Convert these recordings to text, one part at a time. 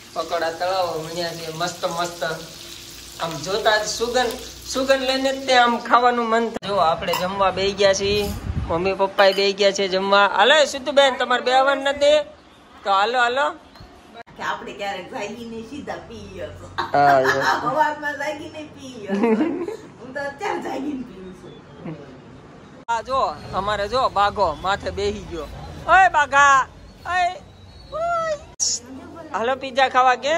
પકોડા તળાવો મળ્યા છે મસ્ત મસ્ત. આમ જોતા જ સુગંધ લઈને જ તે આમ ખાવાનું મન થાય. જો આપણે જમવા બેસી ગયા છીએ, મમ્મી પપ્પા બેસી ગયા છે જમવા. હાલો સીતુબેન તમારે બેવાનું નથી તો હાલો હાલો. આપણે ક્યારેક જાગીને સીધા પીએ. હા સવારમાં જાગીને પીએ. હું તો અત્યારે જાગીને પીઉં છું. હા જો અમારે જો બાઘો માથે બેસી ગયો. ઓય બાઘા ઓય હાલો પીઝા ખાવા કે?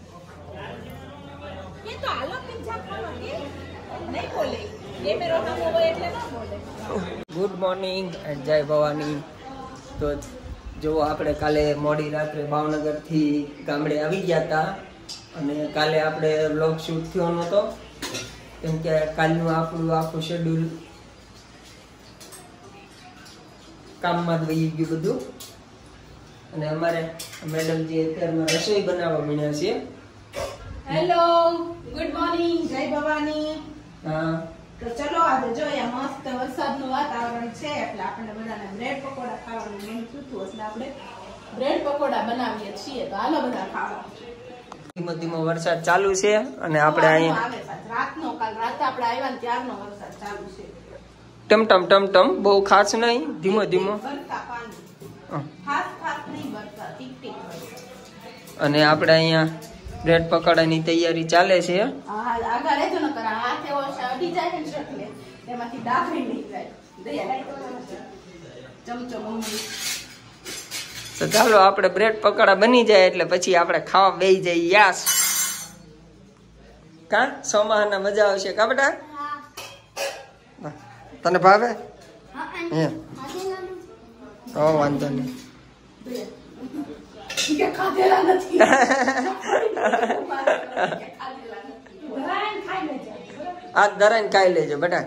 એ તો હાલો પિઝા ખાવા કે નહીં બોલે. એ મેરો નામ હોય એટલે ના બોલે. ગુડ મોર્નિંગ એન્ડ જય ભવાની. તો જો આપણે કાલે મોડી રાત્રે ભાવનગર થી ગામડે આવી ગયા હતા અને કાલે આપણે વ્લોગ શૂટ થયો નહોતો કેમ કે કાલનું આપણું આખું શેડ્યુલ કામમાં જ વહી ગયું બધું. અને અમારે મેડમજી અત્યારમાં રસોઈ બનાવવા માંડ્યા છે. હેલો ગુડ મોર્નિંગ જય ભવાની. હા તો ચલો આજે જોઈએ મસ્ત વરસાદનું વાતાવરણ છે એટલે આપણે બધાને બ્રેડ પકોડા ખાવાનું મન થયું એટલે આપણે બ્રેડ પકોડા બનાવીએ છીએ. તો હાલો બધા ખાવા. ધીમો ધીમો વરસાદ ચાલુ છે અને આપણે અહીંયા રાતનો કાલ રાતે આપણે આવ્યા ને ત્યારનો વરસાદ ચાલુ છે. ટમટમ ટમટમ બહુ ખાસ નહીં, ધીમો ધીમો. અને આપણે અહીંયા બ્રેડ પકોડાની તૈયારી ચાલે છે. તો ચાલો આપણે બ્રેડ પકોડા બની જાય એટલે પછી આપણે ખાવા બેસી જઈએ. યાસ કા સોમાહાના મજા આવશે કા બેટા? તને ભાવે? હે ઓ વાંધો નહીં. આ દરાઈને ખાઈ લેજો બેટા.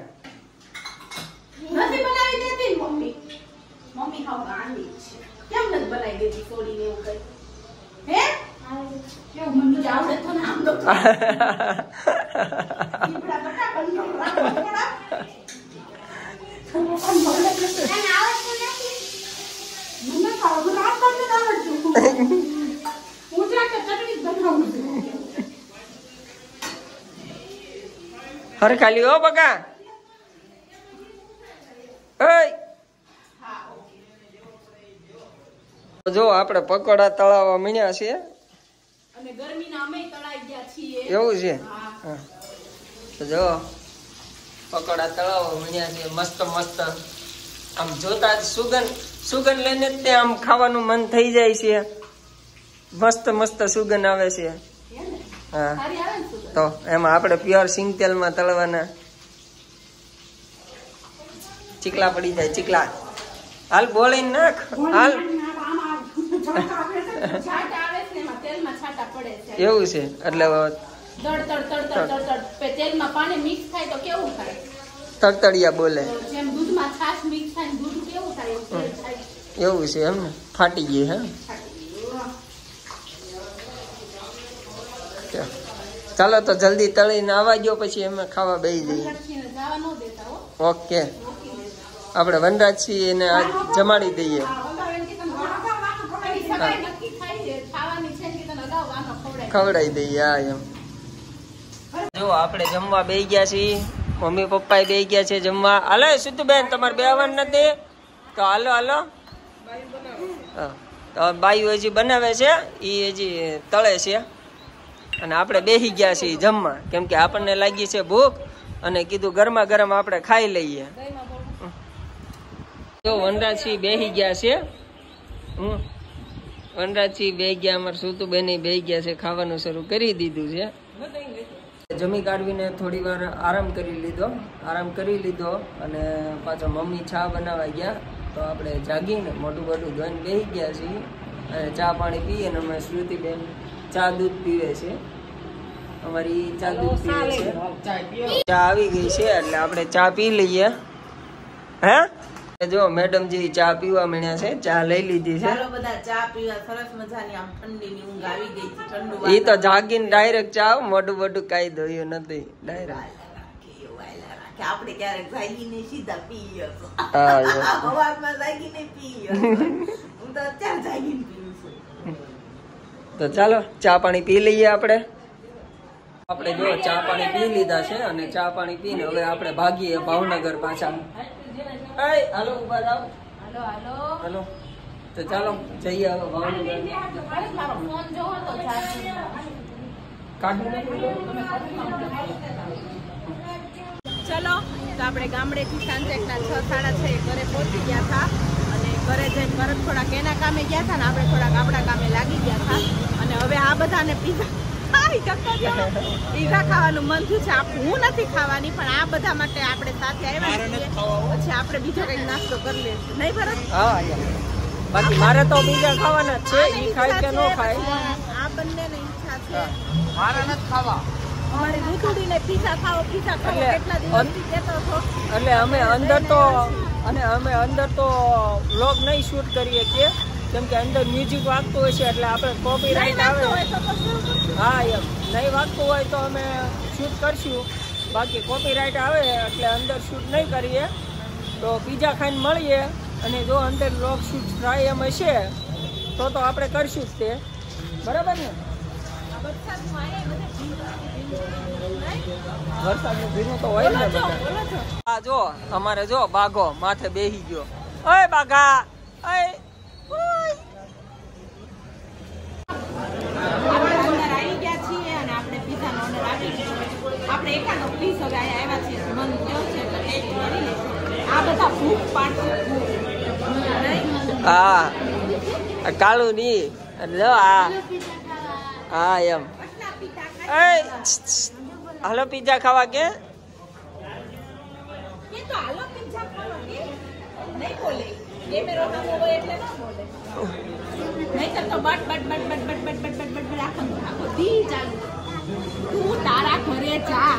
હરે ખાલી હો બકા. જો આપણે પકોડા તળાવવા મીણ્યા છે અને ગરમીના અમે તળાઈ ગયા છીએ. એવું છે? હા તો જો પકોડા તળાવવા મીણ્યા છે મસ્ત મસ્ત. આમ જોતા જ સુગંધ લઈને જ તે આમ ખાવાનું મન થઈ જાય છે. મસ્ત મસ્ત સુગંધ આવે છે. હા તો એમાં આપણે પ્યોર સિંગ તેલમાં તળવાના. ચીકલા પડી જાય ચીકલા. હાલ બોલીને નાખ હાલ. એવું છે એટલે તેલમાં પાણી મિક્સ થાય તો કેવું થાય? તડતડિયા બોલે. જેમ દૂધમાં છાશ મિક્સ થાય દૂધ કેવું થાય એવું છે એમ ને? ફાટી ગઈ હે. ચાલો તો જલ્દી તળીને આવવા ગયો પછી અમે ખાવા બેસી જઈએ. ઓકે આપણે વનરાજસિંહ એને આજ જમાડી દઈએ. ખવડાવી દઈએ. હા એમ. જો આપણે જમવા બેસી ગયા છીએ, મમ્મી પપ્પા બેસી ગયા છે જમવા. હાલો સીતુબેન તમારે બેવાનું નથી તો હાલો હાલો. હા તો બાયું હજી બનાવે છે, એ હજી તળે છે અને આપણે બેસી ગયા છીએ જમવા કેમ કે આપણને લાગી છે ભૂખ અને કીધું ગરમા ગરમ આપણે ખાઈ લઈએ. તો વનરાજસિંહ બેસી ગયા છે. વનરાજસિંહ બેસી ગયા, અમારે સુતુબેન બેસી ગયા છે, ખાવાનું શરૂ કરી દીધું છે. જમી કાઢવીને થોડી વાર આરામ કરી લીધો અને પાછો મમ્મી ચા બનાવવા ગયા તો આપણે જાગીને મોટું મોટું ધોઈને બેસી ગયા છીએ અને ચા પાણી પીએ ને અમે શ્રુતિબેન ચા દૂધ પીવે છે. અમારી ચા દૂધ પીવે છે. ચા આવી ગઈ છે એટલે આપણે ચા પી લઈએ. હે જો મેડમજી ચા પીવા માંડ્યા છે, ચા લઈ લીધી છે. ચાલો બધા ચા પીવા. સરસ મજાની આમ ઠંડીની ઊંઘ આવી ગઈ છે. ઠંડુ ઈ તો જાગીને ડાયરેક્ટ ચા મોટું મોટું કાઈ દોયું નથી ડાયરેક્ટ. આપણે ક્યારેક જાગીને સીધા પીએ. હા સવારમાં જાગીને પીએ. હું તો અત્યારે જાગીને પીઉં છું. તો ચાલો ચા પાણી પી લઈએ આપણે જો ચા પાણી પી લીધા છે અને ચા પાણી પીને હવે આપણે ભાગીએ ભાવનગર પાછા. હાલો ઉભા થાવ. હાલો તો ચાલો જઈએ હવે ભાવનગર. ચલો તો આપણે ગામડેથી સાંજેકના 6:30 ઘરે પહોંચી ગયા હતા અને ઘરે જઈને પરત થોડાક એના કામે ગયા હતા ને આપણે થોડાક આપણા કામે લાગી ગયા હતા. અને હવે આ બધાને પીઝા ખાવાનું મન થયું છે. હું નથી ખાવાની પણ આ બધા માટે આપણે સાથે આવ્યા છીએ. પછી આપણે બીજો કઈક નાસ્તો કરી લઈશું નહીં ભરત? હા બાકી મારે તો પીઝા ખાવાના છે. ઈ ખાય કે ન ખાય આ બંનેની ઈચ્છા છે. મારે નથી ખાવા. અમારી રૂતુડીને પીઝા ખાવો કેટલા દિવસથી કહેતો હતો. એટલે અમે અંદર તો વ્લોગ નહીં શૂટ કરીએ કે કેમ કે અંદર મ્યુઝિક વાગતું હોય છે એટલે આપણે કોપીરાઇટ આવે. હા એમ નહીં વાગતું હોય તો અમે શૂટ કરશું. બાકી કોપીરાઇટ આવે એટલે અંદર શૂટ નહીં કરીએ. તો પીઝા ખાઈને મળીએ અને જો અંદર વ્લોગ શૂટ થાય એમ હશે તો આપણે કરશું જ તે. બરાબર ને? વરસાદનું ભીનું તો હોય ને બધા. હા જો અમારે જો બાઘો માથે બેહી ગયો. ઓય બાઘા ઓય આવી ગયા છીએ અને આપણે પીઝાનો ઓર્ડર આપી દીધો. આપણે એકાદો પીસ હવે આવ્યા છીએ મન થયો છે તો ટેસ્ટ કરી લઈશું. આ બધા ભૂખ પાડશે. હા કાળું ની જો હા એમ. હાલો પીઝા ખાવા કે તો હાલો પીઝા ખાવા કે નહીં બોલે. કેમેરો સામે હોય એટલે ન બોલે. નહીં તો બટ આખો દી ચાલુ. તું તારા ઘરે જા.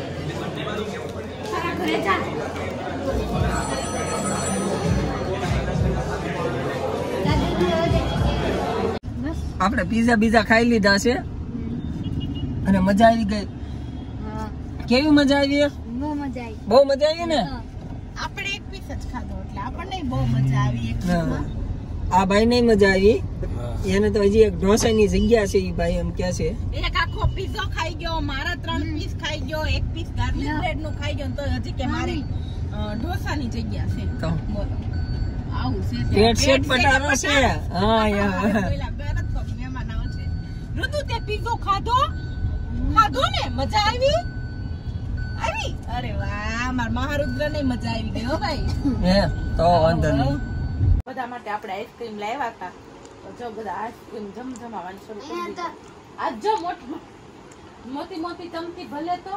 આપણે પીઝા ખાઈ લીધા છે અને મજા આવી ગઈ. કેવી મજા આવી? બહુ મજા આવી ને? આપણે એક પીસ જ ખાધો એટલે આપણને બહુ મજા આવી. આ ભાઈ ને મજા આવી. એને તો હજી એક ઢોસાની જગ્યા છે. એ ભાઈ એમ કે છે એક આખો પીઝો ખાઈ ગયો. મારા 3 પીસ ખાઈ ગયો. એક પીસ ગાર્લિક બ્રેડ નું ખાઈ ગયો. તો હજી કે મારી ઢોસાની જગ્યા છે. બોલો આવું છે. પેટ સેટ પટારો છે. હા યાર મહેમાન આવે છે. ઋતુ તે પીઝો ખાધો ને મજા આવી? અરે વાહ માર મહારુદ્ર ને મજા આવી ગઈ હો ભાઈ. હે તો વાંધો નહીં. બધા માટે આપણે આઈસ્ક્રીમ લાવ્યા હતા. જો બધા આઈસ્ક્રીમ જમજમાવાનું શરૂ કરી દીધું. આજ જો મોટી ચમચી ભલે તો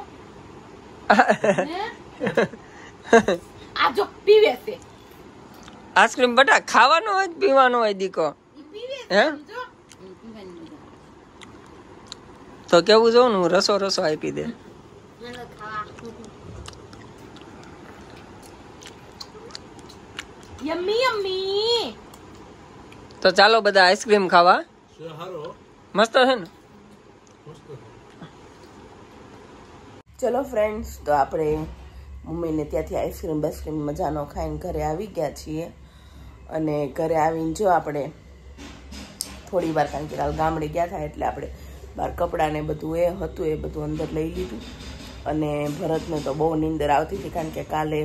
આ જો પીવે છે આઈસ્ક્રીમ. બટા ખાવાનો હોય પીવાનો હોય દીકો હે તો કેવું જોઉં ને રસો આપી દે. યમ્મી તો ચાલો બધા આઈસ્ક્રીમ ખાવા. મસ્ત છે ને? ચલો ફ્રેન્ડ્સ તો આપણે મમ્મીને ત્યાંથી આઈસ્ક્રીમ મજાનો ખાઈને ઘરે આવી ગયા છીએ. અને ઘરે આવીને જો આપણે થોડી વાર કારણ કે ગામડે ગયા હતા એટલે આપણે બહાર કપડાં ને બધું એ હતું એ બધું અંદર લઈ લીધું. અને ભરતને તો બહુ નીંદર આવતી હતી કારણ કે કાલે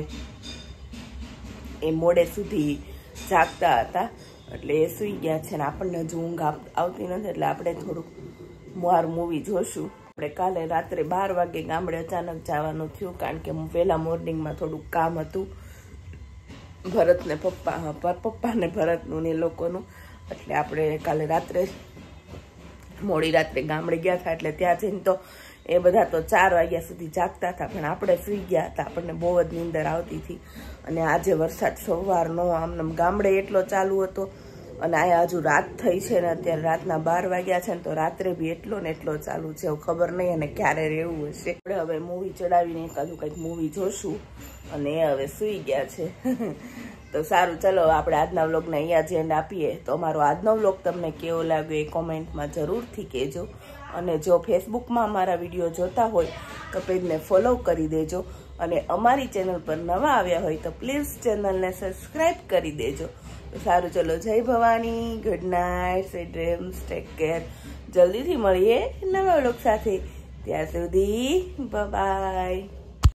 એ મોડે સુધી જાગતા હતા એટલે એ સૂઈ ગયા છે ને આપણને હજુ ઊંઘ આવતી નથી એટલે આપણે થોડુંક મૂવી જોશું. આપણે કાલે રાત્રે 12 વાગે ગામડે અચાનક જવાનું થયું કારણ કે વહેલા મોર્નિંગમાં થોડુંક કામ હતું ભરતને પપ્પાને ભરતનું ને લોકોનું. એટલે આપણે કાલે મોડી રાત્રે ગામડે ગયા હતા એટલે ત્યાં જઈને તો એ બધા તો 4 વાગ્યા સુધી જાગતા હતા પણ આપણે સૂઈ ગયા હતા. આપણને બહુ જ નીંદર આવતી હતી. અને આજે વરસાદ સવારનો આમ ગામડે એટલો ચાલુ હતો અને આ હજુ રાત થઈ છે ને અત્યારે રાતના 12 વાગ્યા છે ને તો રાત્રે બી એટલો ને એટલો ચાલુ છે. ખબર નહીં અને ક્યારે રહેવું હશે. આપણે હવે મૂવી ચડાવીને એકાદું કંઈક મૂવી જોશું અને એ હવે સૂઈ ગયા છે. તો સારું ચલો આપણે આજના વ્લોગને અહીંયા જ એન્ડ આપીએ. તો અમારો આજનો વ્લોગ તમને કેવો લાગ્યો એ કોમેન્ટમાં જરૂરથી કહેજો. અને જો ફેસબુકમાં અમારા વિડીયો જોતા હોય તો પેજને ફોલો કરી દેજો. અને અમારી ચેનલ પર નવા આવ્યા હોય તો પ્લીઝ ચેનલને સબસ્ક્રાઈબ કરી દેજો. તો સારું ચલો જય Bhavani. Good night. Sweet dreams. Take care. જલ્દીથી મળીએ નવા વ્લોગ સાથે. ત્યાં સુધી બાય.